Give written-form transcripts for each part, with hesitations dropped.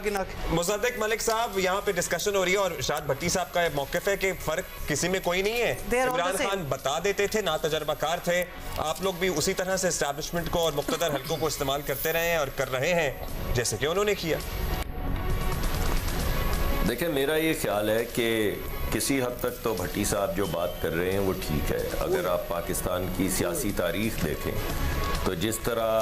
की नाक। मुसद्दिक मलिक साहब, यहाँ पे डिस्कशन हो रही है और शाद भट्टी साहब का मौक़िफ़ है कि फ़र्क किसी में कोई नहीं है। इमरान खान बता देते थे, ना तजर्बाकार थे, आप लोग भी उसी तरह से एस्टैब्लिशमेंट को और मुक़्तदर हल्कों को इस्तेमाल करते रहे हैं और कर रहे हैं जैसे कि उन्होंने किया। देखिए, मेरा ये ख्याल है कि किसी हद तक तो भट्टी साहब जो बात कर रहे हैं वो ठीक है। अगर आप पाकिस्तान की सियासी तारीख देखें तो जिस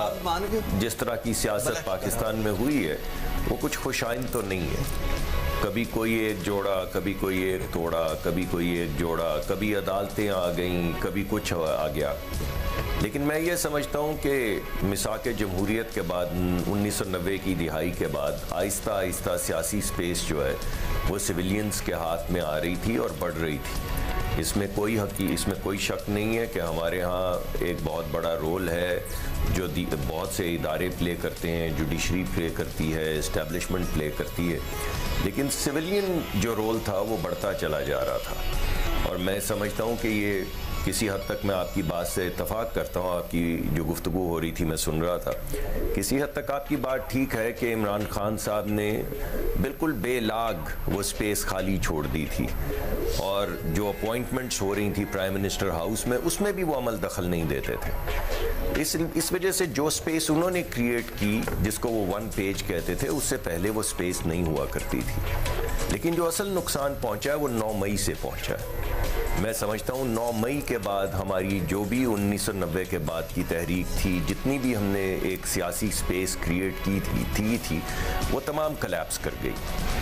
तरह की सियासत पाकिस्तान में हुई है वो कुछ खुशाइन तो नहीं है। कभी कोई एक जोड़ा, कभी कोई एक तोड़ा, कभी कोई एक जोड़ा, कभी अदालतें आ गईं, कभी कुछ आ गया। लेकिन मैं ये समझता हूँ कि मिसाक जमहूरियत के बाद 1990 की दिहाई के बाद आहिस्ता आहिस्ता सियासी स्पेस जो है वो सिविलियंस के हाथ में आ रही थी और बढ़ रही थी। इसमें कोई शक नहीं है कि हमारे यहाँ एक बहुत बड़ा रोल है जो बहुत से इदारे प्ले करते हैं, जुडिशरी प्ले करती है, इस्टेब्लिशमेंट प्ले करती है, लेकिन सिविलियन जो रोल था वो बढ़ता चला जा रहा था। और मैं समझता हूँ कि ये किसी हद तक, मैं आपकी बात से इत्तफाक करता हूँ, आपकी जो गुफ्तगू हो रही थी मैं सुन रहा था, किसी हद तक आपकी बात ठीक है कि इमरान खान साहब ने बिल्कुल बेलाग वो स्पेस खाली छोड़ दी थी और जो अपॉइंटमेंट्स हो रही थी प्राइम मिनिस्टर हाउस में उसमें भी वो अमल दखल नहीं देते थे। इस वजह से जो स्पेस उन्होंने क्रिएट की, जिसको वो 1 पेज कहते थे, उससे पहले वो स्पेस नहीं हुआ करती थी। लेकिन जो असल नुकसान पहुंचा है वो 9 मई से पहुंचा है। मैं समझता हूँ 9 मई के बाद हमारी जो भी 1990 के बाद की तहरीक थी, जितनी भी हमने एक सियासी स्पेस क्रिएट की थी वो तमाम कोलैप्स कर गई।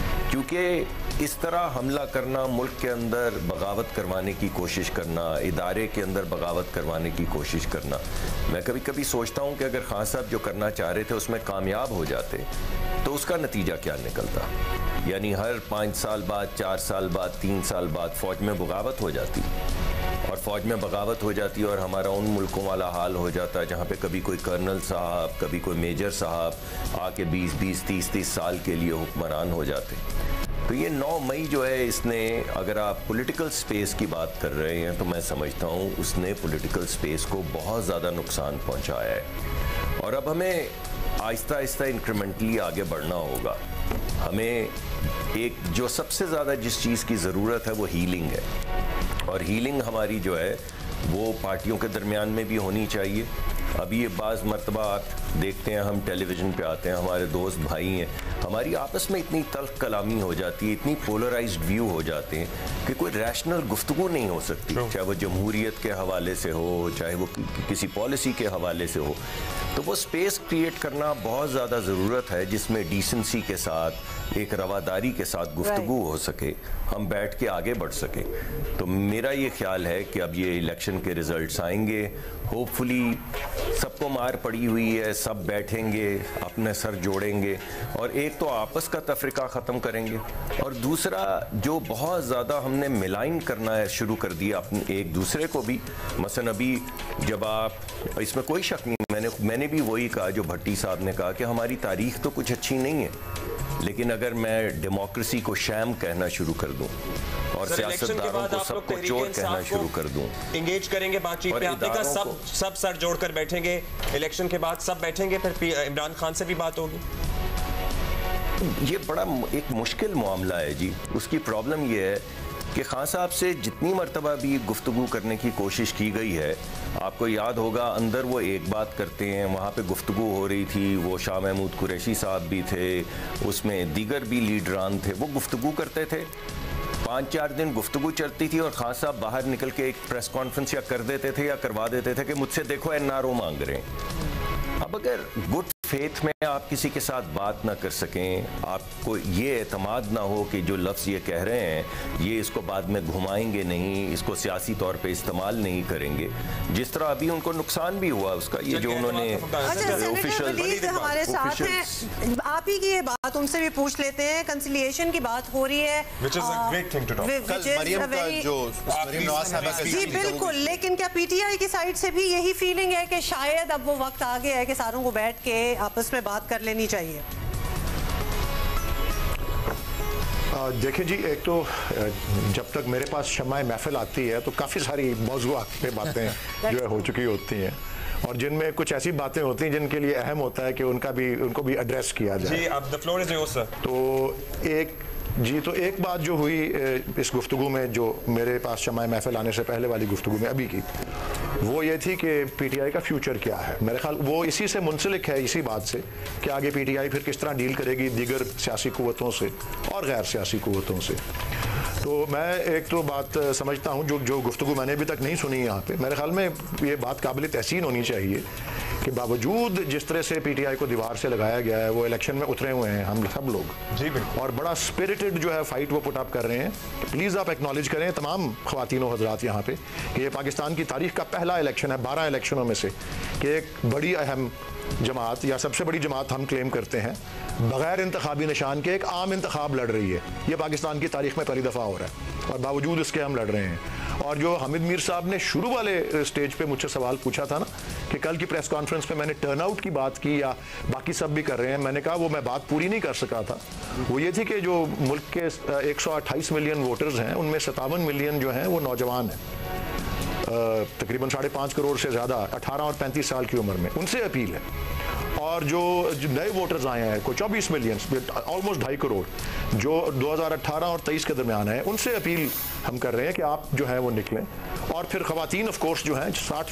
क्योंकि इस तरह हमला करना, मुल्क के अंदर बगावत करवाने की कोशिश करना, इदारे के अंदर बगावत करवाने की कोशिश करना, मैं कभी कभी सोचता हूँ कि अगर खान साहब जो करना चाह रहे थे उसमें कामयाब हो जाते तो उसका नतीजा क्या निकलता। यानी हर 5 साल बाद, 4 साल बाद, 3 साल बाद फ़ौज में बगावत हो जाती और फ़ौज में बगावत हो जाती और हमारा उन मुल्कों वाला हाल हो जाता जहाँ पे कभी कोई कर्नल साहब, कभी कोई मेजर साहब आके 20-20, 30-30 साल के लिए हुक्मरान हो जाते। तो ये 9 मई जो है, इसने, अगर आप पॉलिटिकल स्पेस की बात कर रहे हैं तो मैं समझता हूँ उसने पॉलिटिकल स्पेस को बहुत ज़्यादा नुकसान पहुँचाया है। और अब हमें आहिस्ता आहिस्ता इंक्रीमेंटली आगे बढ़ना होगा। हमें एक जो सबसे ज़्यादा जिस चीज़ की ज़रूरत है वो हीलिंग है, और हीलिंग हमारी जो है वो पार्टियों के दरमियान में भी होनी चाहिए। अभी ये बाज़ मरतबा आप देखते हैं, हम टेलीविज़न पे आते हैं, हमारे दोस्त भाई हैं, हमारी आपस में इतनी तल्ख कलामी हो जाती है, इतनी पोलराइज्ड व्यू हो जाते हैं कि कोई रैशनल गुफ्तगू नहीं हो सकती, चाहे वो जमहूरियत के हवाले से हो, चाहे वो किसी पॉलिसी के हवाले से हो। तो वो स्पेस क्रिएट करना बहुत ज़्यादा ज़रूरत है जिसमें डिसेंसी के साथ, एक रवादारी के साथ गुफ्तगू हो सके, हम बैठ के आगे बढ़ सकें। तो मेरा ये ख्याल है कि अब ये इलेक्शन के रिज़ल्ट्स आएंगे, होपफुली सबको मार पड़ी हुई है, सब बैठेंगे, अपने सर जोड़ेंगे और एक तो आपस का तफरीका ख़त्म करेंगे, और दूसरा जो बहुत ज़्यादा हमने मिलाइन करना है शुरू कर दिया अपने एक दूसरे को भी। मसलन अभी जब आप, इसमें कोई शक नहीं, मैंने भी वही कहा जो भट्टी साहब ने कहा कि हमारी तारीख तो कुछ अच्छी नहीं है, लेकिन अगर मैं डेमोक्रेसी को शैम कहना शुरू कर दूं और सियासतदानों को सबको चोर कहना शुरू कर दूं, इंगेज करेंगे बातचीत में, आपने कहा सब सर जोड़कर बैठेंगे, इलेक्शन के बाद सब बैठेंगे, फिर इमरान खान से भी बात होगी। ये बड़ा एक मुश्किल मामला है जी। उसकी प्रॉब्लम ये है कि खान साहब से जितनी मरतबा भी गुफ्तगू करने की कोशिश की गई है, आपको याद होगा अंदर वो एक बात करते हैं, वहाँ पे गुफ्तगू हो रही थी, वो शाह महमूद कुरैशी साहब भी थे, उसमें दीगर भी लीडरान थे, वो गुफ्तगू करते थे, 5-4 दिन गुफ्तगू चलती थी और खान साहब बाहर निकल के एक प्रेस कॉन्फ्रेंस या कर देते थे या करवा देते थे कि मुझसे देखो एनआरओ मांग रहे हैं। अब अगर गुड फेथ में आप किसी के साथ बात ना कर सकें, आपको ये एतमाद ना हो कि जो लफ्ज़ ये कह रहे हैं ये इसको बाद में घुमाएंगे नहीं, इसको सियासी तौर पे इस्तेमाल नहीं करेंगे, जिस तरह अभी उनको नुकसान भी हुआ उसका, ये जो उन्होंने ऑफिशियल हमारे साथ हैं, आप ही की ये बात उनसे भी पूछ लेते हैं। कंसिलिएशन की बात हो रही है, जी बिल्कुल, लेकिन क्या पीटीआई की साइड से भी यही फीलिंग है कि शायद अब वो वक्त आ गया है कि सारों को बैठ के आपस में बात कर लेनी चाहिए? देखिए जी, एक तो जब तक मेरे पास शमाए महफिल आती है तो काफ़ी सारी मौज़ूआत पे बातें जो है हो चुकी होती हैं, और जिनमें कुछ ऐसी बातें होती हैं जिनके लिए अहम होता है कि उनको भी एड्रेस किया जाए। जी, अब the floor is yours sir. तो एक बात जो हुई इस गुफ्तगू में, जो मेरे पास शमाए महफिल आने से पहले वाली गुफ्तगू में अभी की, वो ये थी कि पीटीआई का फ्यूचर क्या है। मेरे ख्याल वो इसी से मुंसलिक है, इसी बात से कि आगे पीटीआई फिर किस तरह डील करेगी दीगर सियासी कुव्वतों से और गैर सियासी कुव्वतों से। तो मैं एक तो बात समझता हूँ, जो गुफ्तगू मैंने अभी तक नहीं सुनी यहाँ पे, मेरे ख्याल में ये बात काबिल तहसीन होनी चाहिए कि बावजूद जिस तरह से पीटीआई को दीवार से लगाया गया है, वो इलेक्शन में उतरे हुए हैं हम सब लोग जी बिल्कुल, और बड़ा स्पिरिटेड जो है फाइट वो पुट अप कर रहे हैं। प्लीज़ आप एक्नॉलेज करें तमाम ख्वातीन और हजरात यहाँ पे कि ये पाकिस्तान की तारीख का पहला इलेक्शन है 12 इलेक्शनों में से कि एक बड़ी अहम जमात या सबसे बड़ी जमात हम क्लेम करते हैं बगैर इंतखाबी निशान के एक आम इंतखाब लड़ रही है। ये पाकिस्तान की तारीख में पहली दफ़ा हो रहा है और बावजूद इसके हम लड़ रहे हैं। और जो हामिद मीर साहब ने शुरू वाले स्टेज पे मुझसे सवाल पूछा था ना कि कल की प्रेस कॉन्फ्रेंस में मैंने टर्नआउट की बात की या बाकी सब भी कर रहे हैं, मैंने कहा वो मैं बात पूरी नहीं कर सका था। वो ये थी कि जो मुल्क के 128 मिलियन वोटर्स हैं उनमें 57 मिलियन जो हैं वो नौजवान हैं, तकरीबन 5.5 करोड़ से ज़्यादा 18 और 35 साल की उम्र में, उनसे अपील है। और जो नए वोटर्स आए हैं कोई 24 मिलियन, ऑलमोस्ट 2.5 करोड़, जो 2018 और 23 के दरमियान है, उनसे अपील हम कर रहे हैं कि आप जो है वो निकलें। और फिर खवातीन ऑफ कोर्स जो हैं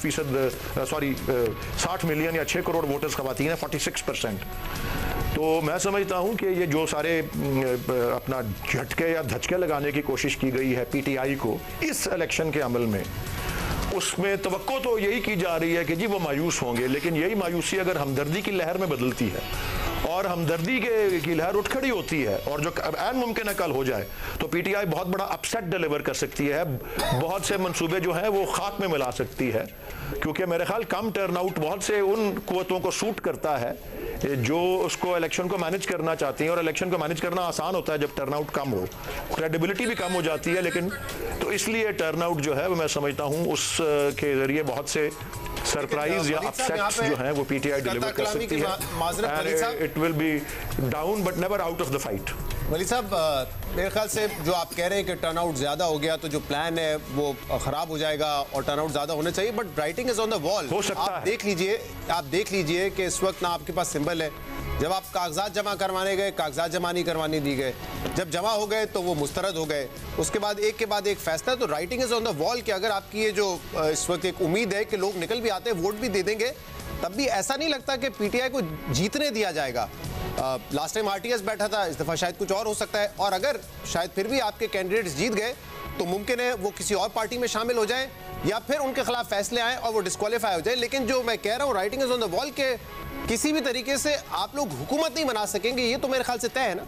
60 मिलियन या 6 करोड़ वोटर्स खवातीन हैं, 46%। तो मैं समझता हूं कि ये जो सारे अपना झटके या धचके लगाने की कोशिश की गई है पीटीआई को इस इलेक्शन के अमल में, उसमें तवक्को तो यही की जा रही है कि जी वो मायूस होंगे, लेकिन यही मायूसी अगर हमदर्दी की लहर में बदलती है और हमदर्दी की लहर उठ खड़ी होती है और जो ऐन मुमकिन है कल हो जाए, तो पीटीआई बहुत बड़ा अपसेट डिलीवर कर सकती है, बहुत से मंसूबे जो हैं वो खाक में मिला सकती है। क्योंकि मेरे ख्याल कम टर्नआउट बहुत से उन कुव्वतों को सूट करता है जो उसको इलेक्शन को मैनेज करना चाहती हैं, और इलेक्शन को मैनेज करना आसान होता है जब टर्नआउट कम हो, क्रेडिबिलिटी भी कम हो जाती है। लेकिन तो इसलिए टर्नआउट जो है वो मैं समझता हूँ उसके जरिए बहुत से सरप्राइज या अपसेट्स जो हैं वो पीटीआई डिलीवर कर सकती है। It will be down but never out of the fight. Wali साहब, मेरे ख्याल से जो आप कह रहे हैं कि टर्नआउट ज़्यादा हो गया तो जो प्लान है वो ख़राब हो जाएगा और टर्नआउट ज़्यादा होना चाहिए, but writing is on the wall. हो सकता है। आप देख लीजिए कि इस वक्त ना आपके पास सिंबल है, जब आप कागजात जमा करवाने गए कागजात जमा नहीं करवाने दी गए, जब जमा हो गए तो वो मुस्तरद हो गए, उसके बाद एक के बाद एक फैसला। तो writing is on the wall कि अगर आपकी ये जो इस वक्त एक उम्मीद है कि लोग निकल भी आते हैं वोट भी दे देंगे, तब भी ऐसा नहीं लगता कि पीटीआई को जीतने दिया जाएगा। लास्ट टाइम आरटीएस बैठा था, इस दफ़ा शायद कुछ और हो सकता है, और अगर शायद फिर भी आपके कैंडिडेट्स जीत गए तो मुमकिन है वो किसी और पार्टी में शामिल हो जाए या फिर उनके खिलाफ फैसले आए और वो डिस्क्वालीफाई हो जाए। लेकिन जो मैं कह रहा हूँ writing is on the wall के किसी भी तरीके से आप लोग हुकूमत नहीं बना सकेंगे, ये तो मेरे ख्याल से तय है ना।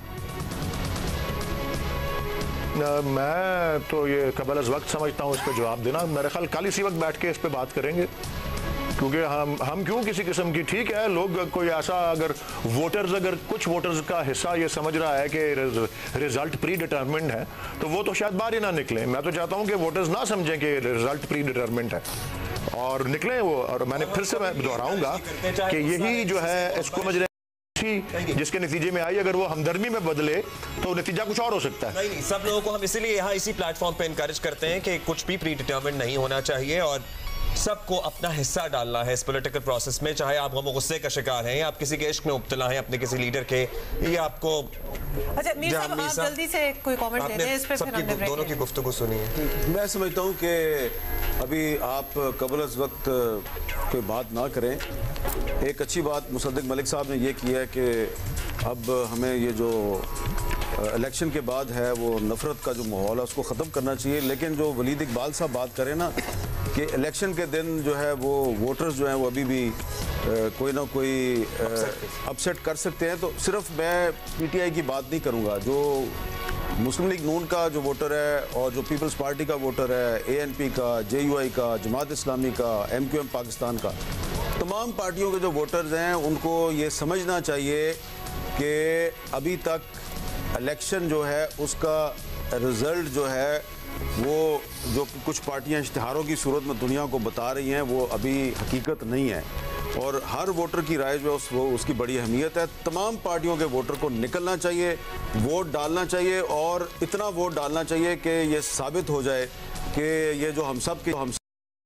मैं तो ये कबल अज़ वक्त समझता हूँ इस पर जवाब देना। मेरे ख्याल कल इसी वक्त बैठ के इस पर बात करेंगे, क्योंकि हम क्यों किसी किस्म की, ठीक है लोग कोई ऐसा अगर कुछ वोटर्स का हिस्सा ये समझ रहा है कि रिजल्ट प्री डिटरमिन्ड है तो वो तो शायद बाहर ही ना निकले। मैं तो चाहता हूँ कि वोटर्स ना समझें कि रिजल्ट प्री डिटरमिन्ड है और निकले वो। और मैंने फिर से मैं दोहराऊंगा कि यही जो है इसको समझ रहे जिसके नतीजे में आई, अगर वो हमदर्दी में बदले तो नतीजा कुछ और हो सकता है। नहीं, सब लोगों को हम इसीलिए यहाँ इसी प्लेटफॉर्म पे इनकरेज करते हैं कि कुछ भी प्री डिटरमिन्ड नहीं होना चाहिए और सबको अपना हिस्सा डालना है इस पॉलिटिकल प्रोसेस में, चाहे आप गम गुस्से का शिकार हैं या आप किसी के इश्क में मुब्तला हैं अपने किसी लीडर के। ये आपको अच्छा मीर साहब आप जल्दी से कोई कमेंट दे दें इस पे, फिर हमने दोनों की गुफ्तगू सुनी है। मैं समझता हूँ कि अभी आप कबल अज़ वक्त कोई बात ना करें। एक अच्छी बात मुसद्दिक मलिक साहब ने ये की है कि अब हमें ये जो इलेक्शन के बाद है वो नफरत का जो माहौल है उसको ख़त्म करना चाहिए। लेकिन जो वलीद इकबाल साहब बात करें ना कि इलेक्शन के दिन जो है वो वोटर्स जो हैं वो अभी भी कोई ना कोई अपसेट कर सकते हैं, तो सिर्फ मैं पीटीआई की बात नहीं करूँगा। जो मुस्लिम लीग नून का जो वोटर है और जो पीपल्स पार्टी का वोटर है, एएनपी का, जेयूआई का, जमात इस्लामी का, एमक्यूएम पाकिस्तान का, तमाम पार्टियों के जो वोटर्स हैं उनको ये समझना चाहिए कि अभी तक इलेक्शन जो है उसका रिज़ल्ट जो है वो जो कुछ पार्टियां इश्तिहारों की सूरत में दुनिया को बता रही हैं वो अभी हकीकत नहीं है, और हर वोटर की राय जो है उसकी बड़ी अहमियत है। तमाम पार्टियों के वोटर को निकलना चाहिए, वोट डालना चाहिए, और इतना वोट डालना चाहिए कि ये साबित हो जाए कि ये जो हम सब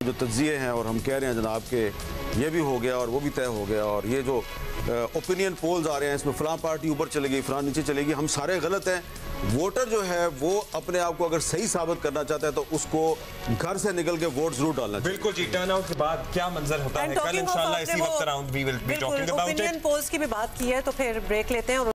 जो तज्जिए हैं और हम कह रहे हैं जनाब के ये भी हो गया और वो भी तय हो गया, और ये जो ओपिनियन पोल्स आ रहे हैं इसमें फ़लाँ पार्टी ऊपर चलेगी, फ़लाँ नीचे चलेगी, हम सारे गलत हैं। वोटर जो है वो अपने आप को अगर सही साबित करना चाहता है तो उसको घर से निकल के वोट जरूर डालना चाहिए। बिल्कुल जी, टर्नआउट के बाद क्या मंजर होता है कल इंशाल्लाह इसी वक्त around we will be talking about it. Opinion polls की भी बात की है तो फिर ब्रेक लेते हैं और